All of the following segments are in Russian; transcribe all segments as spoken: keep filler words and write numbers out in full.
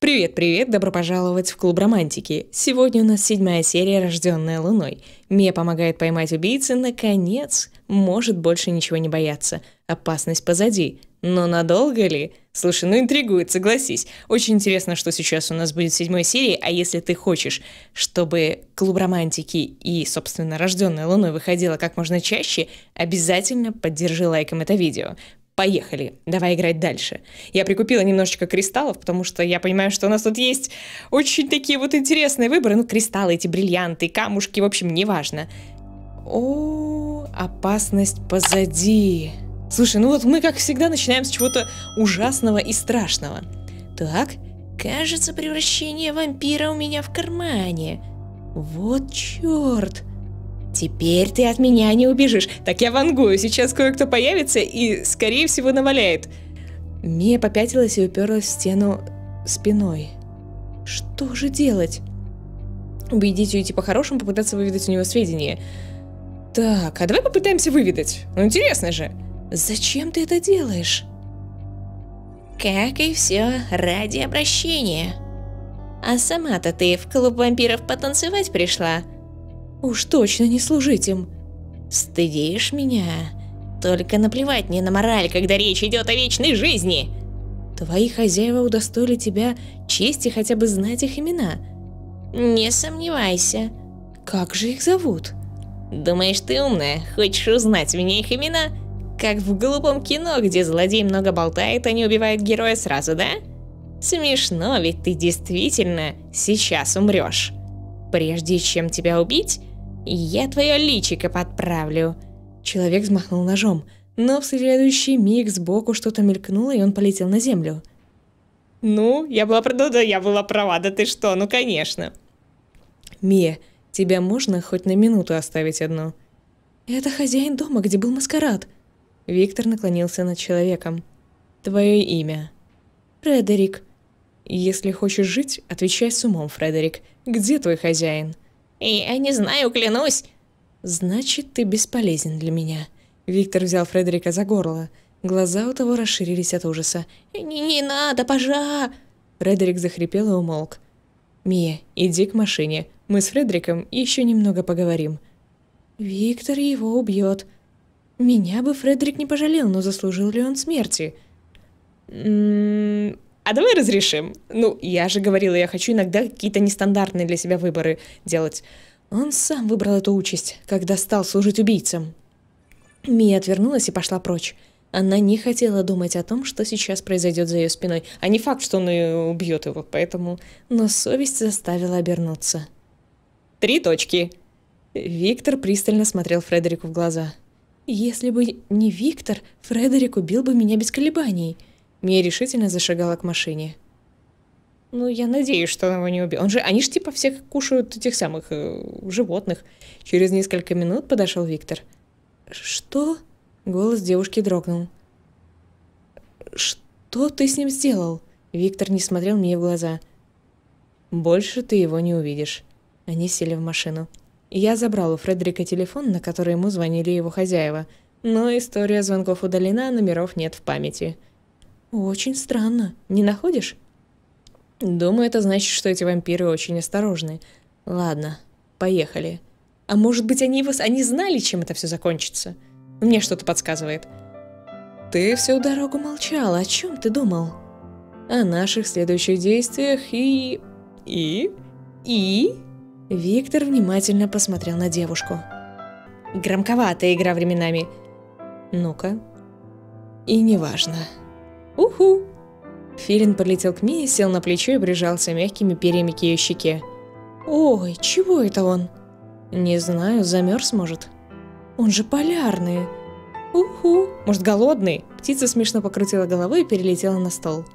Привет-привет, добро пожаловать в Клуб Романтики. Сегодня у нас седьмая серия «Рожденная Луной». Мия помогает поймать убийцы, наконец, может больше ничего не бояться. Опасность позади. Но надолго ли? Слушай, ну интригует, согласись. Очень интересно, что сейчас у нас будет в седьмой серии, а если ты хочешь, чтобы Клуб Романтики и, собственно, «Рожденная Луной» выходила как можно чаще, обязательно поддержи лайком это видео. Поехали, давай играть дальше. Я прикупила немножечко кристаллов, потому что я понимаю, что у нас тут есть очень такие вот интересные выборы. Ну, кристаллы, эти бриллианты, камушки, в общем, неважно. О, опасность позади. Слушай, ну вот мы, как всегда, начинаем с чего-то ужасного и страшного. Так, кажется, превращение вампира у меня в кармане. Вот черт. Теперь ты от меня не убежишь. Так я вангую, сейчас кое-кто появится и, скорее всего, наваляет. Мия попятилась и уперлась в стену спиной. Что же делать? Убедить ее идти по-хорошему, попытаться выведать у него сведения. Так, а давай попытаемся выведать. Ну, интересно же. Зачем ты это делаешь? Как и все, ради обращения. А сама-то ты в клуб вампиров потанцевать пришла? Уж точно не служить им. Стыдишь меня? Только наплевать мне на мораль, когда речь идет о вечной жизни. Твои хозяева удостоили тебя чести хотя бы знать их имена. Не сомневайся. Как же их зовут? Думаешь, ты умная? Хочешь узнать мне их имена? Как в глупом кино, где злодей много болтает, а не убивает героя сразу, да? Смешно, ведь ты действительно сейчас умрешь. Прежде чем тебя убить, я твое личико подправлю. Человек взмахнул ножом, но в следующий миг сбоку что-то мелькнуло, и он полетел на землю. Ну, я была права, да, я была права, да ты что, ну конечно. Мия, тебя можно хоть на минуту оставить одну? Это хозяин дома, где был маскарад. Виктор наклонился над человеком. Твое имя? Фредерик. Если хочешь жить, отвечай с умом, Фредерик. Где твой хозяин? Я не знаю, клянусь. Значит, ты бесполезен для меня. Виктор взял Фредерика за горло. Глаза у того расширились от ужаса. Не, не надо, пожа. Фредерик захрипел и умолк. Мия, иди к машине. Мы с Фредериком еще немного поговорим. Виктор его убьет. Меня бы Фредерик не пожалел, но заслужил ли он смерти? М-м- А давай разрешим. Ну, я же говорила, я хочу иногда какие-то нестандартные для себя выборы делать. Он сам выбрал эту участь, когда стал служить убийцам. Мия отвернулась и пошла прочь. Она не хотела думать о том, что сейчас произойдет за ее спиной. А не факт, что он и убьет его, поэтому... Но совесть заставила обернуться. Три точки. Виктор пристально смотрел Фредерику в глаза. Если бы не Виктор, Фредерик убил бы меня без колебаний. Мия решительно зашагала к машине. Ну, я надеюсь, что он его не убил. Он же, они же типа всех кушают этих самых э, животных. Через несколько минут подошел Виктор. Что? Голос девушки дрогнул. Что ты с ним сделал? Виктор не смотрел мне в глаза. Больше ты его не увидишь. Они сели в машину. Я забрал у Фредерика телефон, на который ему звонили его хозяева. Но история звонков удалена, номеров нет в памяти. Очень странно, не находишь? Думаю, это значит, что эти вампиры очень осторожны. Ладно, поехали. А может быть, они, вас... они знали, чем это все закончится? Мне что-то подсказывает. Ты всю дорогу молчал, о чем ты думал? О наших следующих действиях и... И? И? Виктор внимательно посмотрел на девушку. Громковатая игра временами. Ну-ка. И неважно. Уху! Филин подлетел к Мии, сел на плечо и прижался мягкими перьями к ее щеке. Ой, чего это он? Не знаю, замерз, может. Он же полярный. Уху! Может, голодный? Птица смешно покрутила головой и перелетела на стол.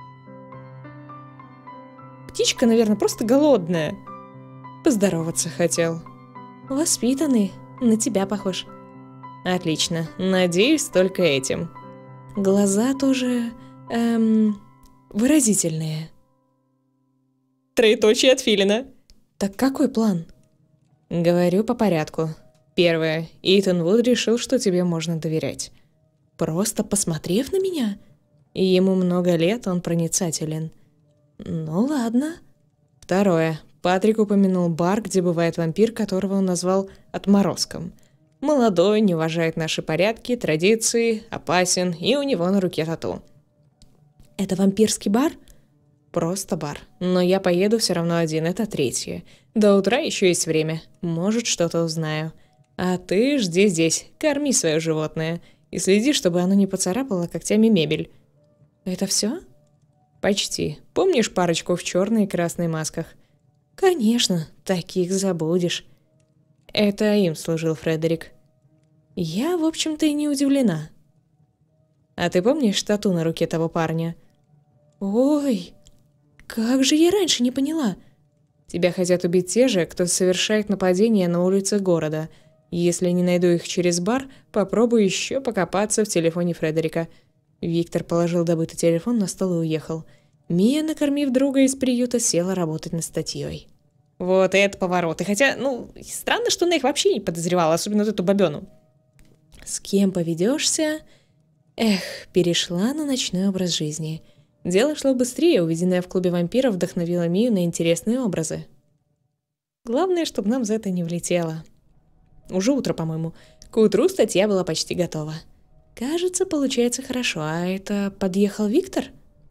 Птичка, наверное, просто голодная. Поздороваться хотел. Воспитанный, на тебя похож. Отлично, надеюсь, только этим. Глаза тоже... Эм... выразительные. Троеточие от Филина. Так какой план? Говорю по порядку. Первое. Итан Вуд решил, что тебе можно доверять. Просто посмотрев на меня? Ему много лет, он проницателен. Ну ладно. Второе. Патрик упомянул бар, где бывает вампир, которого он назвал отморозком. Молодой, не уважает наши порядки, традиции, опасен, и у него на руке тату. Это вампирский бар? Просто бар. Но я поеду все равно один, это третье. До утра еще есть время. Может, что-то узнаю. А ты жди здесь, корми свое животное. И следи, чтобы оно не поцарапало когтями мебель. Это все? Почти. Помнишь парочку в черной и красной масках? Конечно, таких забудешь. Это им служил Фредерик. Я, в общем-то, и не удивлена. А ты помнишь тату на руке того парня? Ой, как же я раньше не поняла. Тебя хотят убить те же, кто совершает нападения на улице города. Если не найду их через бар, попробую еще покопаться в телефоне Фредерика. Виктор положил добытый телефон на стол и уехал. Мия, накормив друга из приюта, села работать над статьей. Вот это повороты. Хотя, ну, странно, что она их вообще не подозревала, особенно вот эту бабену. С кем поведешься? Эх, перешла на ночной образ жизни. Дело шло быстрее, увиденное в клубе вампиров вдохновило Мию на интересные образы. Главное, чтобы нам за это не влетело. Уже утро, по-моему. К утру статья была почти готова. Кажется, получается хорошо. А это подъехал Виктор?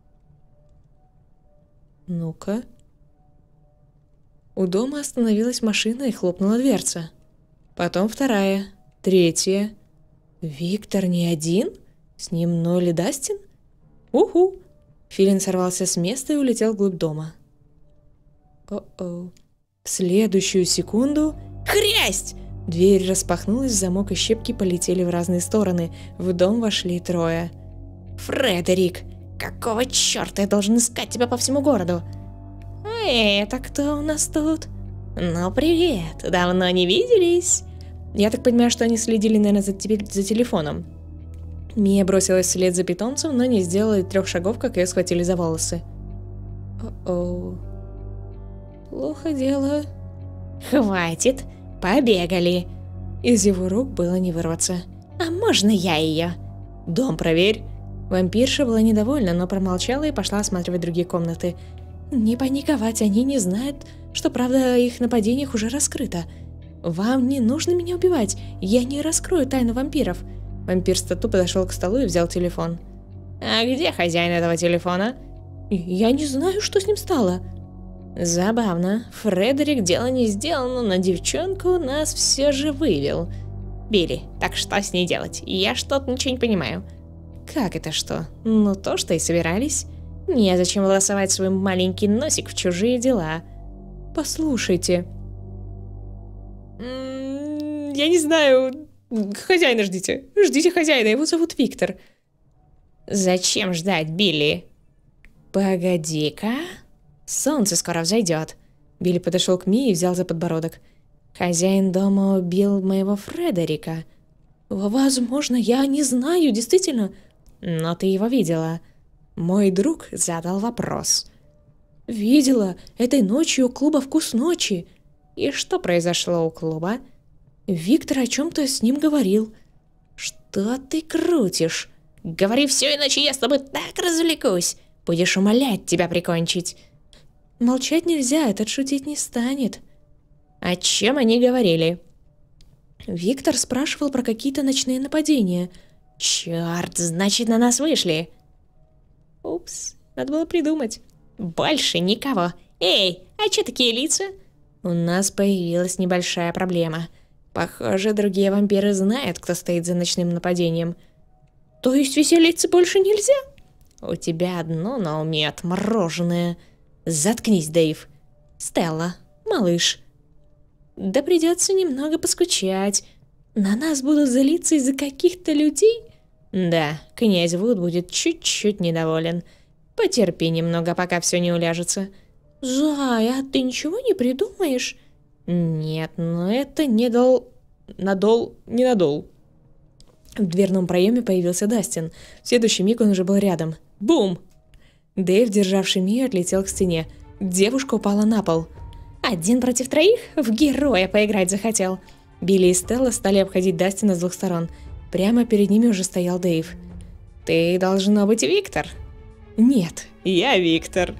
Ну-ка. У дома остановилась машина и хлопнула дверца. Потом вторая, третья. Виктор не один? С ним Нолли Дастин? Уху! Филин сорвался с места и улетел вглубь дома. О-о. В следующую секунду... Хрясть! Дверь распахнулась, замок и щепки полетели в разные стороны. В дом вошли трое. «Фредерик! Какого черта я должен искать тебя по всему городу?» «А это кто у нас тут?» «Ну, привет! Давно не виделись?» Я так понимаю, что они следили, наверное, за, тебе, за телефоном. Мия бросилась вслед за питомцем, но не сделала и трех шагов, как ее схватили за волосы. О-о. Плохо дело. «Хватит! Побегали!» Из его рук было не вырваться. «А можно я ее?» «Дом проверь!» Вампирша была недовольна, но промолчала и пошла осматривать другие комнаты. «Не паниковать, они не знают, что правда о их нападениях уже раскрыта. Вам не нужно меня убивать, я не раскрою тайну вампиров». Вампир с тату подошел к столу и взял телефон. «А где хозяин этого телефона?» «Я не знаю, что с ним стало». «Забавно. Фредерик дело не сделал, но на девчонку нас все же вывел. Билли, так что с ней делать? Я что-то ничего не понимаю». «Как это что? Ну то, что и собирались. Незачем волосовать свой маленький носик в чужие дела». «Послушайте». М-м, «Я не знаю. Хозяина ждите. Ждите хозяина, его зовут Виктор». «Зачем ждать, Билли?» «Погоди-ка. Солнце скоро взойдет». Билли подошел к Мии и взял за подбородок. «Хозяин дома убил моего Фредерика». «Возможно, я не знаю, действительно». «Но ты его видела». Мой друг задал вопрос. «Видела. Этой ночью у клуба «Вкус ночи». И что произошло у клуба?» «Виктор о чем-то с ним говорил». «Что ты крутишь? Говори все, иначе я с тобой так развлекусь. Будешь умолять тебя прикончить». «Молчать нельзя, этот шутить не станет». «О чем они говорили?» Виктор спрашивал про какие-то ночные нападения. «Черт, значит, на нас вышли». «Упс, надо было придумать». «Больше никого. Эй, а че такие лица?» «У нас появилась небольшая проблема. Похоже, другие вампиры знают, кто стоит за ночным нападением». «То есть веселиться больше нельзя?» «У тебя одно на уме отмороженное». «Заткнись, Дэйв». «Стелла, малыш». «Да придется немного поскучать. На нас будут злиться из-за каких-то людей?» «Да, князь Вуд будет чуть-чуть недоволен. Потерпи немного, пока все не уляжется». «Зай, а ты ничего не придумаешь?» «Нет, но это не дол... надол... не надол». В дверном проеме появился Дастин. В следующий миг он уже был рядом. Бум! Дэйв, державший Мию, отлетел к стене. Девушка упала на пол. «Один против троих? В героя поиграть захотел». Билли и Стелла стали обходить Дастина с двух сторон. Прямо перед ними уже стоял Дэйв. «Ты должно быть Виктор». «Нет, я Виктор».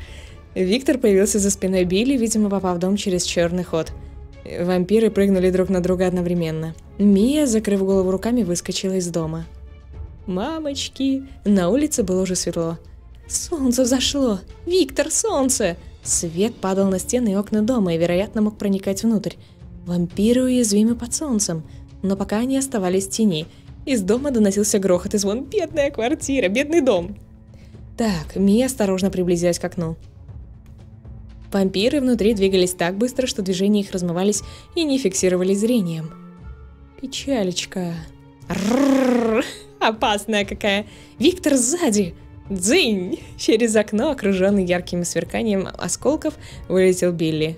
Виктор появился за спиной Билли, видимо, попав в дом через черный ход. Вампиры прыгнули друг на друга одновременно. Мия, закрыв голову руками, выскочила из дома. Мамочки! На улице было уже светло. Солнце взошло! Виктор, солнце! Свет падал на стены и окна дома и, вероятно, мог проникать внутрь. Вампиры уязвимы под солнцем, но пока они оставались в тени. Из дома доносился грохот и звон. Бедная квартира, бедный дом! Так, Мия осторожно приблизилась к окну. Вампиры внутри двигались так быстро, что движения их размывались и не фиксировались зрением. Печалечка. Рррррр, опасная какая. Виктор сзади. Дзынь! Через окно, окруженный ярким сверканием осколков, вылетел Билли.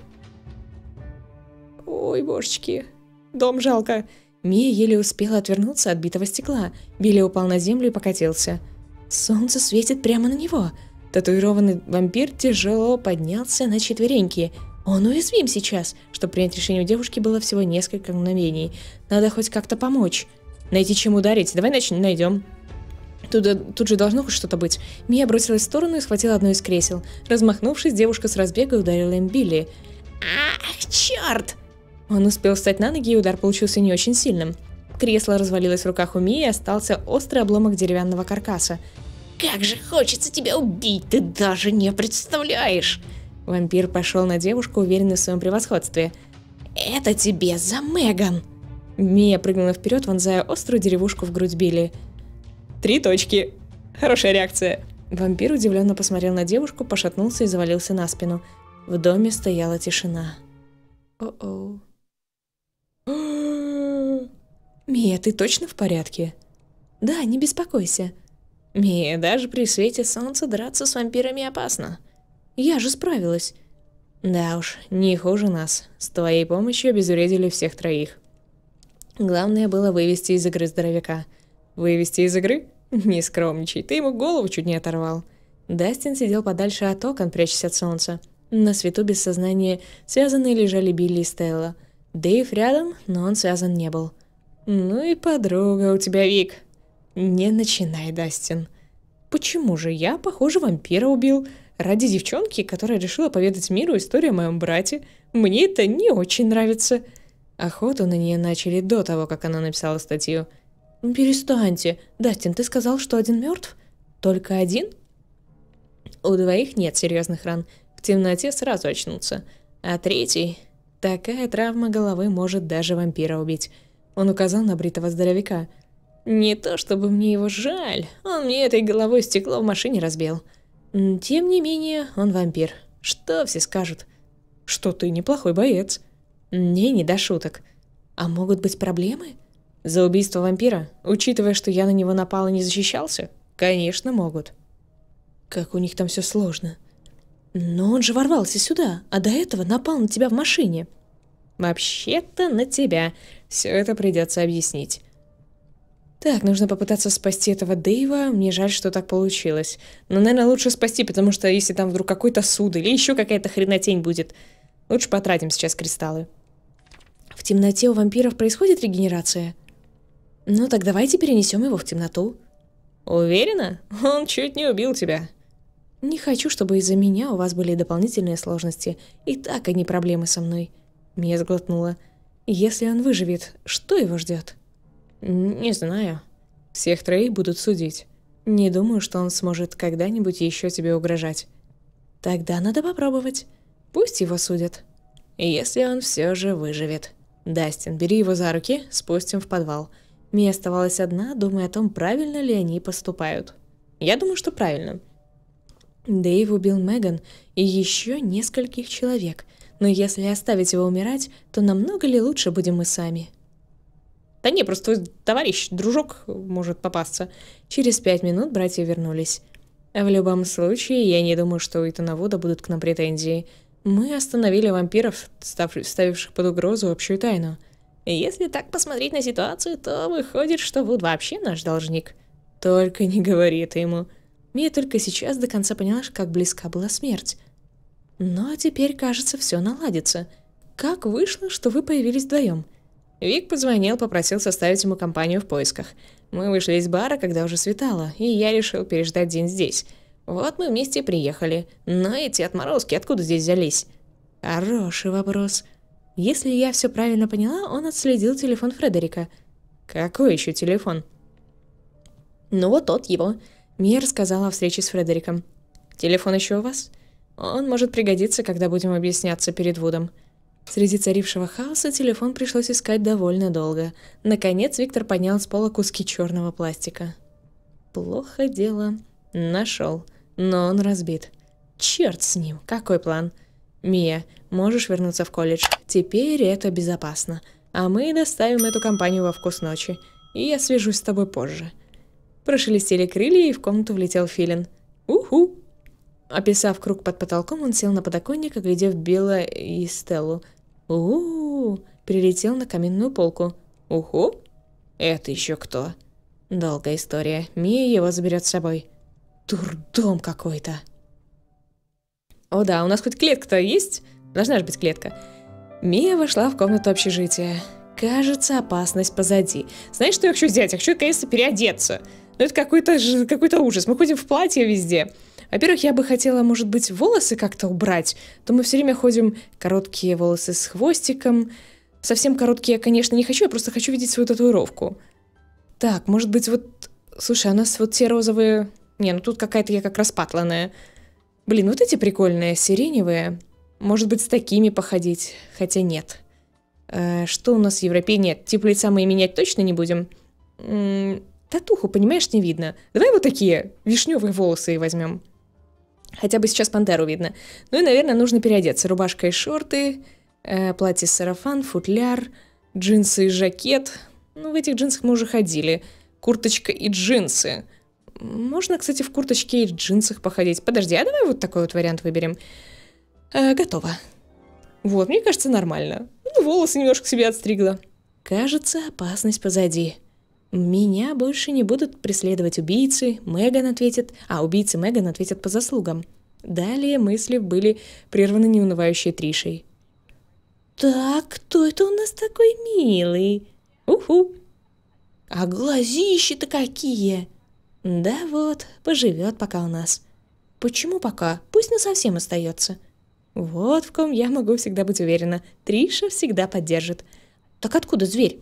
Ой, божечки. Дом жалко. Мия еле успела отвернуться от битого стекла. Билли упал на землю и покатился. Солнце светит прямо на него. Татуированный вампир тяжело поднялся на четвереньки. Он уязвим сейчас. Чтобы принять решение у девушки, было всего несколько мгновений. Надо хоть как-то помочь. Найти чем ударить. Давай начнем, найдем. Тут, тут же должно хоть что-то быть. Мия бросилась в сторону и схватила одно из кресел. Размахнувшись, девушка с разбега ударила им Билли. Ах, черт! Он успел встать на ноги, и удар получился не очень сильным. Кресло развалилось в руках у Мии, и остался острый обломок деревянного каркаса. «Как же хочется тебя убить, ты даже не представляешь!» Вампир пошел на девушку, уверенный в своем превосходстве. «Это тебе за Меган!» Мия прыгнула вперед, вонзая острую деревушку в грудь Билли. «Три точки. Хорошая реакция!» Вампир удивленно посмотрел на девушку, пошатнулся и завалился на спину. В доме стояла тишина. О-оу. «Мия, ты точно в порядке?» «Да, не беспокойся». «Мия, даже при свете солнца драться с вампирами опасно. Я же справилась». «Да уж, не хуже нас. С твоей помощью обезвредили всех троих». Главное было вывести из игры здоровяка. «Вывести из игры? Не скромничай, ты ему голову чуть не оторвал». Дастин сидел подальше от окон, прячась от солнца. На свету без сознания связанные лежали Билли и Стелла. Дэйв рядом, но он связан не был. «Ну и подруга у тебя, Вик». «Не начинай, Дастин». «Почему же я, похоже, вампира убил? Ради девчонки, которая решила поведать миру историю о моем брате. Мне это не очень нравится». Охоту на нее начали до того, как она написала статью. «Перестаньте. Дастин, ты сказал, что один мертв? Только один?» «У двоих нет серьезных ран. В темноте сразу очнутся. А третий... Такая травма головы может даже вампира убить». Он указал на бритого здоровяка. «Не то чтобы мне его жаль, он мне этой головой стекло в машине разбил. Тем не менее, он вампир. Что все скажут?» «Что ты неплохой боец». «Мне не до шуток. А могут быть проблемы?» «За убийство вампира, учитывая, что я на него напал и не защищался? Конечно, могут». «Как у них там все сложно. Но он же ворвался сюда, а до этого напал на тебя в машине». «Вообще-то на тебя. Все это придется объяснить». Так, нужно попытаться спасти этого Дэйва. Мне жаль, что так получилось. Но, наверное, лучше спасти, потому что если там вдруг какой-то суд или еще какая-то хренотень будет, лучше потратим сейчас кристаллы. В темноте у вампиров происходит регенерация? Ну так давайте перенесем его в темноту. Уверена? Он чуть не убил тебя. Не хочу, чтобы из-за меня у вас были дополнительные сложности. И так одни проблемы со мной. Мия сглотнула. Если он выживет, что его ждет? Не знаю. Всех троих будут судить. Не думаю, что он сможет когда-нибудь еще тебе угрожать. Тогда надо попробовать. Пусть его судят. Если он все же выживет. Дастин, бери его за руки, спустим в подвал. Мия оставалась одна, думая о том, правильно ли они поступают. Я думаю, что правильно. Дэйв убил Меган и еще нескольких человек. Но если оставить его умирать, то намного ли лучше будем мы сами? Да не, просто твой товарищ, дружок может попасться. Через пять минут братья вернулись. В любом случае, я не думаю, что у Итана Вуда будут к нам претензии. Мы остановили вампиров, ставивших под угрозу общую тайну. Если так посмотреть на ситуацию, то выходит, что Вуд вообще наш должник. Только не говори это ему. Мия только сейчас до конца поняла, как близка была смерть. Но теперь, кажется, все наладится. Как вышло, что вы появились вдвоем? Вик позвонил, попросил составить ему компанию в поисках. Мы вышли из бара, когда уже светало, и я решил переждать день здесь. Вот мы вместе и приехали. Но эти отморозки откуда здесь взялись? Хороший вопрос. Если я все правильно поняла, он отследил телефон Фредерика. Какой еще телефон? Ну вот тот его. Мия рассказала о встрече с Фредериком. Телефон еще у вас? Он может пригодиться, когда будем объясняться перед Вудом. Среди царившего хаоса телефон пришлось искать довольно долго. Наконец Виктор поднял с пола куски черного пластика. Плохо дело. Нашел. Но он разбит. Черт с ним, какой план? Мия, можешь вернуться в колледж. Теперь это безопасно. А мы доставим эту компанию во вкус ночи. И я свяжусь с тобой позже. Прошелестели крылья, и в комнату влетел Филин. Уху! Описав круг под потолком, он сел на подоконник, оглядев Билла и Стеллу. У-у-у! Прилетел на каминную полку. Уху! Это еще кто? Долгая история. Мия его заберет с собой. Дурдом какой-то. О да, у нас хоть клетка-то есть? Должна же быть клетка. Мия вошла в комнату общежития. Кажется, опасность позади. Знаешь, что я хочу сделать? Я хочу, конечно, переодеться. Но это какой-то какой-то ужас. Мы ходим в платье везде. Во-первых, я бы хотела, может быть, волосы как-то убрать. То мы все время ходим короткие волосы с хвостиком. Совсем короткие я, конечно, не хочу. Я просто хочу видеть свою татуировку. Так, может быть, вот... Слушай, а у нас вот те розовые... Не, ну тут какая-то я как распатланная. Блин, вот эти прикольные, сиреневые. Может быть, с такими походить. Хотя нет. Э, что у нас в Европе? Нет, тип лица мы и менять точно не будем. М-м, татуху, понимаешь, не видно. Давай вот такие вишневые волосы и возьмем. Хотя бы сейчас пантеру видно. Ну и, наверное, нужно переодеться. Рубашка и шорты, э, платье-сарафан, футляр, джинсы и жакет. Ну, в этих джинсах мы уже ходили. Курточка и джинсы. Можно, кстати, в курточке и джинсах походить. Подожди, а давай вот такой вот вариант выберем. Э, готово. Вот, мне кажется, нормально. Ну, волосы немножко себе отстригла. Кажется, опасность позади. Меня больше не будут преследовать убийцы. Меган ответит... А, убийцы Меган ответят по заслугам. Далее мысли были прерваны неунывающей Тришей. Так, кто это у нас такой милый? Уху. А глазищи-то какие! Да вот, поживет пока у нас. Почему пока? Пусть насовсем остается. Вот в ком я могу всегда быть уверена. Триша всегда поддержит. Так откуда зверь?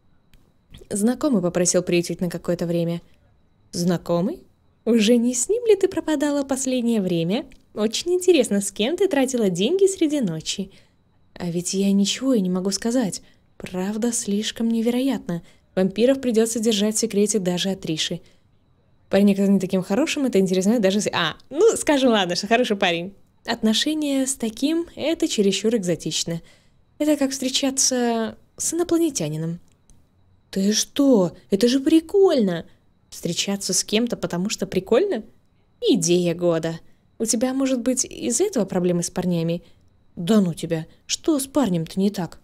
Знакомый попросил приютить на какое-то время. Знакомый? Уже не с ним ли ты пропадала последнее время? Очень интересно, с кем ты тратила деньги среди ночи? А ведь я ничего и не могу сказать. Правда, слишком невероятно. Вампиров придется держать в секрете даже от Триши. Парень оказался не таким хорошим, это интересно даже... А, ну, скажем, ладно, что хороший парень. Отношения с таким — это чересчур экзотично. Это как встречаться с инопланетянином. Ты что? Это же прикольно! Встречаться с кем-то, потому что прикольно? Идея года. У тебя, может быть, из-за этого проблемы с парнями? Да ну тебя, что с парнем-то не так?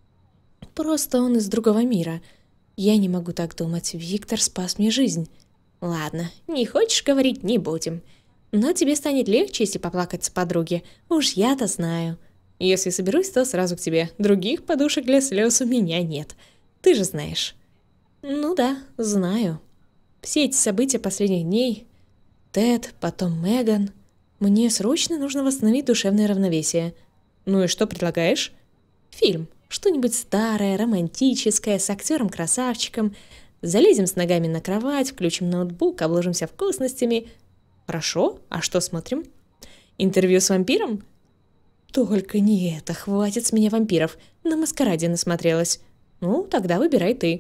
Просто он из другого мира. Я не могу так думать, Виктор спас мне жизнь. Ладно, не хочешь говорить, не будем. Но тебе станет легче, если поплакаться подруге. Уж я-то знаю. Если соберусь, то сразу к тебе. Других подушек для слез у меня нет. Ты же знаешь. Ну да, знаю. Все эти события последних дней. Тед, потом Меган. Мне срочно нужно восстановить душевное равновесие. Ну и что предлагаешь? Фильм. Что-нибудь старое, романтическое, с актером-красавчиком. Залезем с ногами на кровать, включим ноутбук, обложимся вкусностями. Хорошо, а что смотрим? Интервью с вампиром? Только не это, хватит с меня вампиров. На маскараде насмотрелась. Ну, тогда выбирай ты.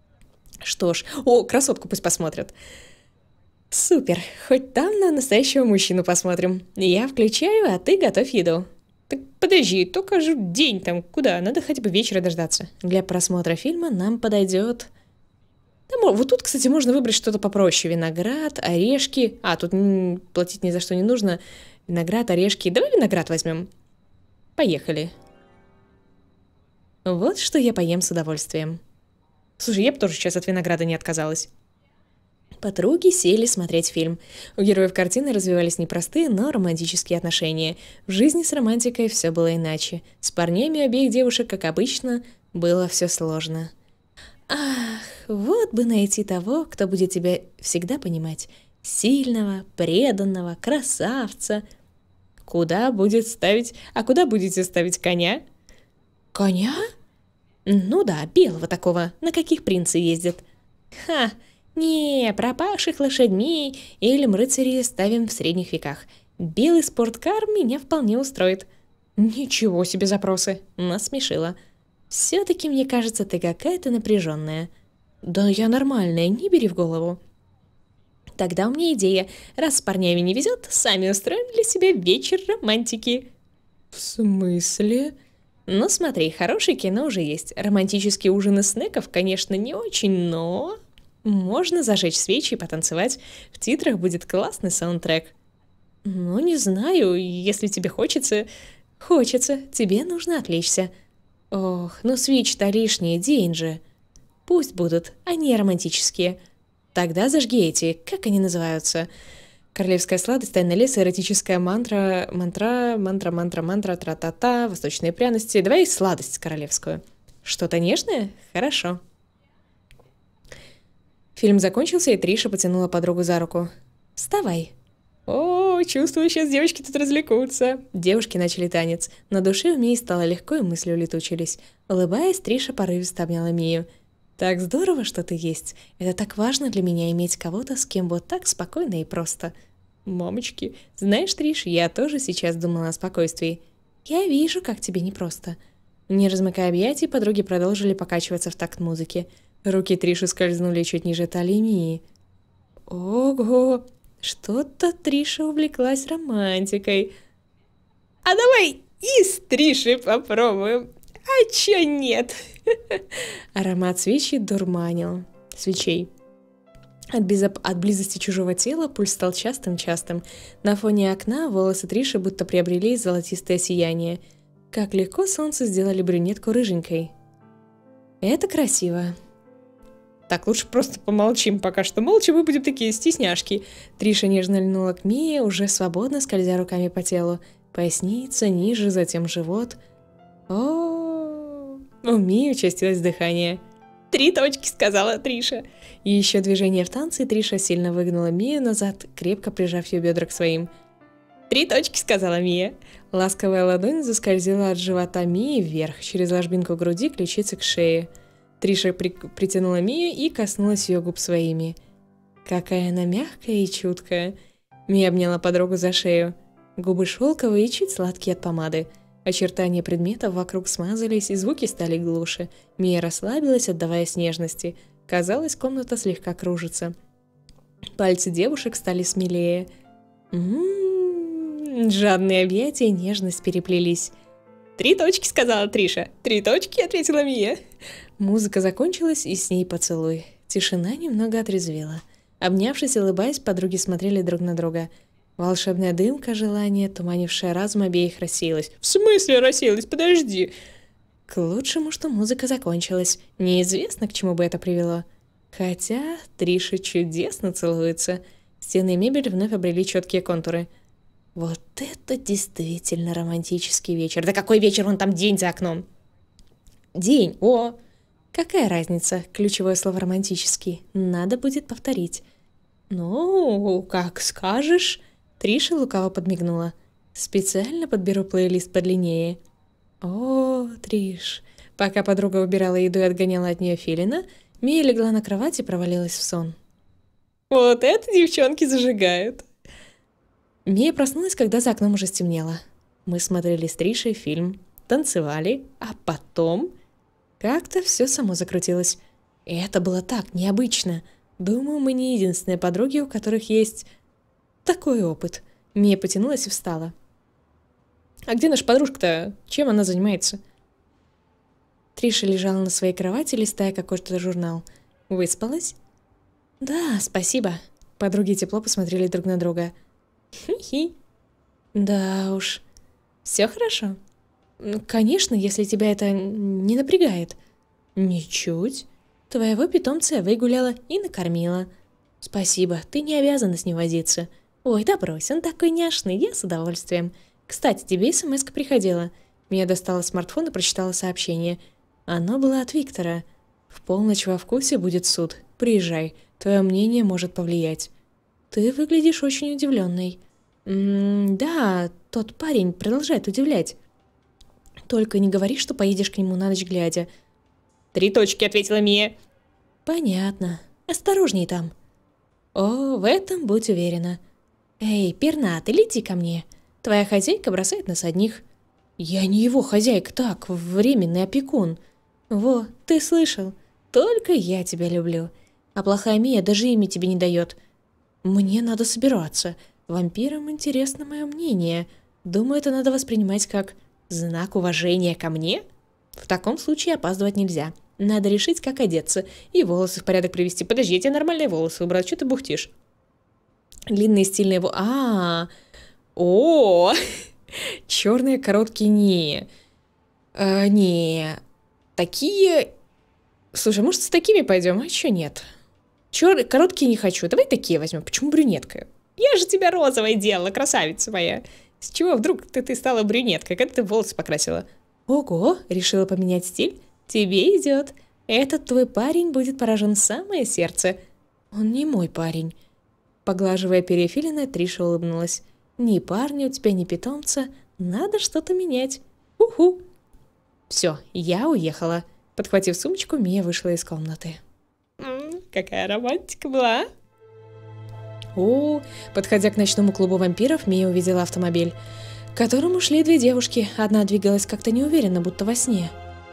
Что ж, о, красотку пусть посмотрят. Супер, хоть там на настоящего мужчину посмотрим. Я включаю, а ты готовь еду. Так подожди, только же день там, куда? Надо хотя бы вечера дождаться. Для просмотра фильма нам подойдет... Да, вот тут, кстати, можно выбрать что-то попроще. Виноград, орешки. А, тут платить ни за что не нужно. Виноград, орешки. Давай виноград возьмем. Поехали. Вот что я поем с удовольствием. Слушай, я бы тоже сейчас от винограда не отказалась. Подруги сели смотреть фильм. У героев картины развивались непростые, но романтические отношения. В жизни с романтикой все было иначе. С парнями обеих девушек, как обычно, было все сложно. Ах, вот бы найти того, кто будет тебя всегда понимать. Сильного, преданного, красавца. Куда будет ставить... А куда будете ставить коня? Коня? Ну да, белого такого, на каких принцы ездят. Ха, не, пропавших лошадьми или рыцарей ставим в средних веках. Белый спорткар меня вполне устроит. Ничего себе запросы, насмешила. Все-таки мне кажется, ты какая-то напряженная. Да я нормальная, не бери в голову. Тогда у меня идея. Раз с парнями не везет, сами устроим для себя вечер романтики. В смысле? Ну смотри, хорошее кино уже есть. Романтический ужин из снеков, конечно, не очень, но... Можно зажечь свечи и потанцевать. В титрах будет классный саундтрек. Ну, не знаю, если тебе хочется... Хочется, тебе нужно отвлечься. Ох, ну свечи-то лишние, день же. Пусть будут, они романтические. Тогда зажги эти, как они называются? Королевская сладость, тайный лес, эротическая мантра, мантра, мантра, мантра, мантра, тра-та-та, восточные пряности. Давай сладость королевскую. Что-то нежное? Хорошо. Фильм закончился, и Триша потянула подругу за руку. Вставай. О, чувствую, сейчас девочки тут развлекутся. Девушки начали танец. На душе у Мии стало легко, и мысли улетучились. Улыбаясь, Триша порывисто обняла Мию. Так здорово, что ты есть. Это так важно для меня иметь кого-то, с кем вот так спокойно и просто. Мамочки, знаешь, Триш, я тоже сейчас думала о спокойствии. Я вижу, как тебе непросто. Не размыкая объятий, подруги продолжили покачиваться в такт музыки. Руки Триши скользнули чуть ниже талии Мии. Ого, что-то Триша увлеклась романтикой. А давай и с Тришей попробуем. А чё нет? Аромат свечи дурманил. Свечей. От, безоп... От близости чужого тела пульс стал частым-частым. На фоне окна волосы Триши будто приобрели золотистое сияние. Как легко солнце сделали брюнетку рыженькой. Это красиво. Так, лучше просто помолчим пока что. Молча мы будем такие стесняшки. Триша нежно льнула к Мии, уже свободно скользя руками по телу. Поясница, ниже, затем живот. О, у Мии участилось дыхание. «Три точки», — сказала Триша. И еще движение в танце, и Триша сильно выгнула Мию назад, крепко прижав ее бедра к своим. «Три точки», — сказала Мия. Ласковая ладонь заскользила от живота Мии вверх, через ложбинку груди, ключицы к шее. Триша при... притянула Мию и коснулась ее губ своими. Какая она мягкая и чуткая. Мия обняла подругу за шею. Губы шелковые и чуть сладкие от помады. Очертания предметов вокруг смазались, и звуки стали глуше. Мия расслабилась, отдаваясь нежности. Казалось, комната слегка кружится. Пальцы девушек стали смелее. М-м-м, жадные объятия и нежность переплелись. «Три точки», — сказала Триша. «Три точки», — ответила Мия. Музыка закончилась, и с ней поцелуй. Тишина немного отрезвела. Обнявшись и улыбаясь, подруги смотрели друг на друга. Волшебная дымка желания, туманившая разум обеих, рассеялась. «В смысле рассеялась? Подожди!» К лучшему, что музыка закончилась. Неизвестно, к чему бы это привело. Хотя Триша чудесно целуется. Стены и мебель вновь обрели четкие контуры. Вот это действительно романтический вечер. Да какой вечер, вон там день за окном. День, о! Какая разница? Ключевое слово романтический. Надо будет повторить. Ну, как скажешь. Триша лукаво подмигнула. Специально подберу плейлист подлиннее. О, Триш. Пока подруга убирала еду и отгоняла от нее филина, Мия легла на кровать и провалилась в сон. Вот это девчонки зажигают. Мия проснулась, когда за окном уже стемнело. Мы смотрели с Тришей фильм, танцевали, а потом... Как-то все само закрутилось. И это было так необычно. Думаю, мы не единственные подруги, у которых есть такой опыт. Мия потянулась и встала. «А где наша подружка-то? Чем она занимается?» Триша лежала на своей кровати, листая какой-то журнал. «Выспалась?» «Да, спасибо». Подруги тепло посмотрели друг на друга. «Хи-хи». «Да уж. Все хорошо?» «Ну, конечно, если тебя это не напрягает». «Ничуть. Твоего питомца я выгуляла и накормила». «Спасибо, ты не обязана с ним возиться». «Ой, да брось, он такой няшный, я с удовольствием». «Кстати, тебе смс-ка приходила». Мия достала смартфон и прочитала сообщение. Оно было от Виктора. «В полночь во вкусе будет суд. Приезжай, твое мнение может повлиять». Ты выглядишь очень удивленной. М-м, да, тот парень продолжает удивлять. Только не говори, что поедешь к нему на ночь глядя. Три точки, ответила Мия. Понятно. Осторожней там. О, в этом будь уверена. Эй, пернатый, лети ко мне. Твоя хозяйка бросает нас одних. Я не его хозяйка, так, временный опекун. Во, ты слышал? Только я тебя люблю. А плохая Мия даже имя тебе не дает. Мне надо собираться. Вампирам интересно мое мнение. Думаю, это надо воспринимать как знак уважения ко мне. В таком случае опаздывать нельзя. Надо решить, как одеться. И волосы в порядок привести. Подожди, я тебе нормальные волосы убрал. Что ты бухтишь? Длинные стильные волосы. А, о, черные короткие не. А, не. Такие. Слушай, может, с такими пойдем? А что нет? Чер... Короткие не хочу. Давай такие возьмем. Почему брюнетка? Я же тебя розовой делала, красавица моя. С чего вдруг ты, ты стала брюнеткой? Когда ты волосы покрасила? Ого, решила поменять стиль? Тебе идет. Этот твой парень будет поражен в самое сердце. Он не мой парень. Поглаживая перья филина, Триша улыбнулась. Ни парня у тебя, ни питомца. Надо что-то менять. Уху. Все, я уехала. Подхватив сумочку, Мия вышла из комнаты. М-м, какая романтика была. О, подходя к ночному клубу вампиров, Мия увидела автомобиль, к которому шли две девушки. Одна двигалась как-то неуверенно, будто во сне.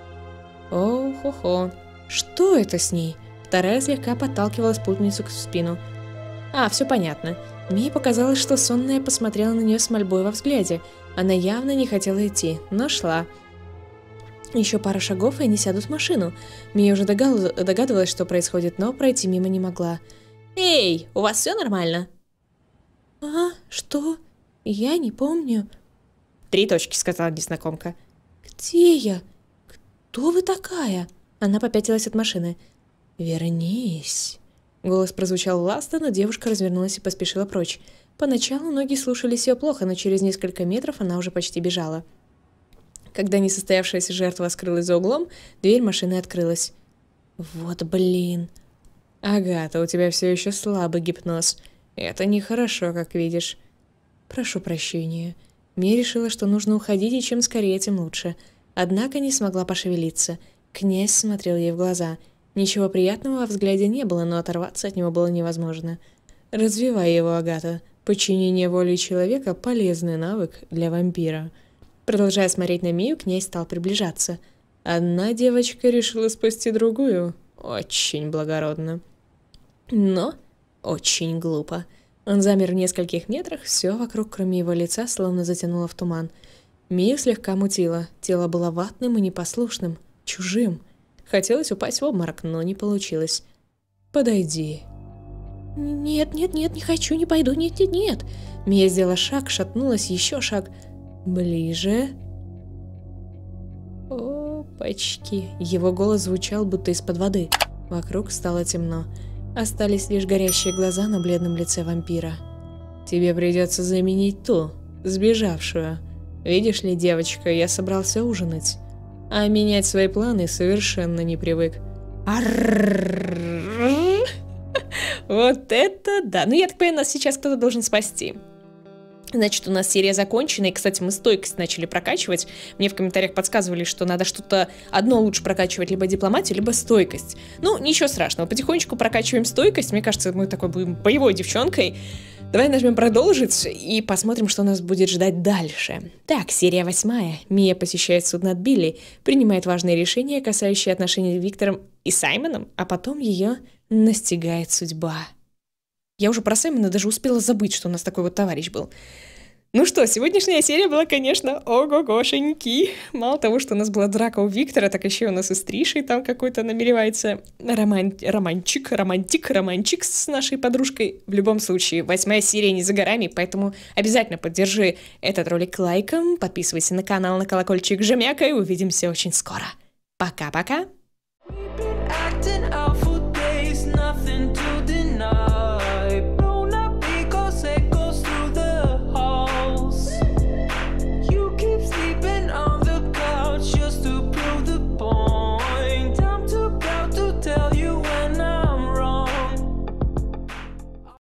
О-хо-хо. Что это с ней? Вторая слегка подталкивала спутницу в спину. А, все понятно. Мии показалось, что сонная посмотрела на нее с мольбой во взгляде. Она явно не хотела идти, но шла. Еще пара шагов, и они сядут в машину. Мия уже догад... догадывалась, что происходит, но пройти мимо не могла. «Эй, у вас все нормально?» «А, что? Я не помню». «Три точки», — сказала незнакомка. «Где я? Кто вы такая?» Она попятилась от машины. «Вернись». Голос прозвучал властно, но девушка развернулась и поспешила прочь. Поначалу ноги слушались ее плохо, но через несколько метров она уже почти бежала. Когда несостоявшаяся жертва скрылась за углом, дверь машины открылась. «Вот блин». «Агата, у тебя все еще слабый гипноз. Это нехорошо, как видишь». «Прошу прощения». Мия решила, что нужно уходить, и чем скорее, тем лучше. Однако не смогла пошевелиться. Князь смотрел ей в глаза. Ничего приятного во взгляде не было, но оторваться от него было невозможно. «Развивай его, Агата. Подчинение воли человека – полезный навык для вампира». Продолжая смотреть на Мию, князь стал приближаться. Одна девочка решила спасти другую. Очень благородно. Но очень глупо. Он замер в нескольких метрах, все вокруг, кроме его лица, словно затянуло в туман. Мию слегка мутило, тело было ватным и непослушным, чужим. Хотелось упасть в обморок, но не получилось. «Подойди». «Нет, нет, нет, не хочу, не пойду, нет, нет, нет». Мия сделала шаг, шатнулась, еще шаг. «Ближе». Опачки. Его голос звучал, будто из-под воды. Вокруг стало темно. Остались лишь горящие глаза на бледном лице вампира. «Тебе придется заменить ту, сбежавшую. Видишь ли, девочка, я собрался ужинать. А менять свои планы совершенно не привык». Вот это да. Ну, я так понимаю, нас сейчас кто-то должен спасти. Значит, у нас серия закончена, и, кстати, мы стойкость начали прокачивать. Мне в комментариях подсказывали, что надо что-то одно лучше прокачивать, либо дипломатию, либо стойкость. Ну, ничего страшного, потихонечку прокачиваем стойкость. Мне кажется, мы такой будем боевой девчонкой. Давай нажмем продолжить и посмотрим, что нас будет ждать дальше. Так, серия восьмая. Мия посещает суд над Билли, принимает важные решения, касающиеся отношений с Виктором и Саймоном, а потом ее настигает судьба. Я уже про Саймона даже успела забыть, что у нас такой вот товарищ был. Ну что, сегодняшняя серия была, конечно, ого-гошеньки. Мало того, что у нас была драка у Виктора, так еще у нас и с Тришей там какой-то намеревается роман... романчик, романтик, романчик с нашей подружкой. В любом случае, восьмая серия не за горами, поэтому обязательно поддержи этот ролик лайком, подписывайся на канал, на колокольчик, жмякай, увидимся очень скоро. Пока-пока!